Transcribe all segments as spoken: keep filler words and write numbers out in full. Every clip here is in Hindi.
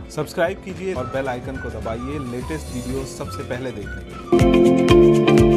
सब्सक्राइब कीजिए और बेल आइकन को दबाइए लेटेस्ट वीडियो सबसे पहले देखने के लिए।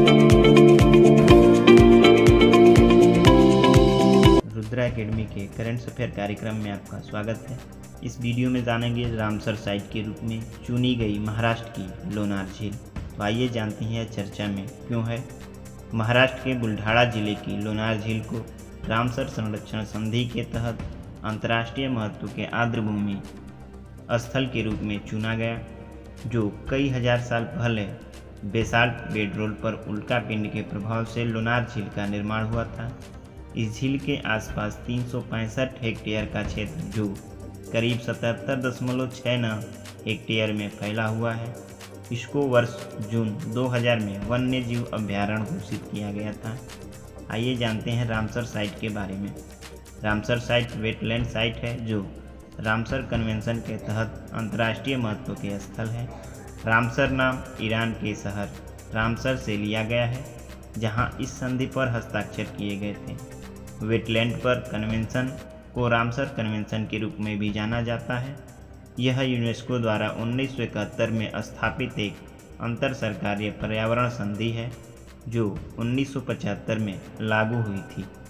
रुद्रा एकेडमी के करंट अफेयर कार्यक्रम में आपका स्वागत है। इस वीडियो में जानेंगे रामसर साइट के रूप में चुनी गई महाराष्ट्र की लोनार झील। तो आइए जानते हैं चर्चा में क्यों है। महाराष्ट्र के बुल्ढाणा जिले की लोनार झील को रामसर संरक्षण संधि के तहत अंतर्राष्ट्रीय महत्व के आर्द्रभूमि स्थल के रूप में चुना गया, जो कई हजार साल पहले बेसाल्ट बेडरोल पर उल्कापिंड के प्रभाव से लोनार झील का निर्माण हुआ था। इस झील के आसपास तीन सौ पैंसठ हेक्टेयर का क्षेत्र, जो करीब सतहत्तर दशमलव छः नौ हेक्टेयर में फैला हुआ है, इसको वर्ष जून दो हज़ार में वन्य जीव अभ्यारण्य घोषित किया गया था। आइए जानते हैं रामसर साइट के बारे में। रामसर साइट वेटलैंड साइट है, जो रामसर कन्वेंशन के तहत अंतर्राष्ट्रीय महत्व के स्थल है। रामसर नाम ईरान के शहर रामसर से लिया गया है, जहां इस संधि पर हस्ताक्षर किए गए थे। वेटलैंड पर कन्वेंशन को रामसर कन्वेंशन के रूप में भी जाना जाता है। यह यूनेस्को द्वारा उन्नीस सौ इकहत्तर में स्थापित एक अंतर सरकारीय पर्यावरण संधि है, जो उन्नीस सौ पचहत्तर में लागू हुई थी।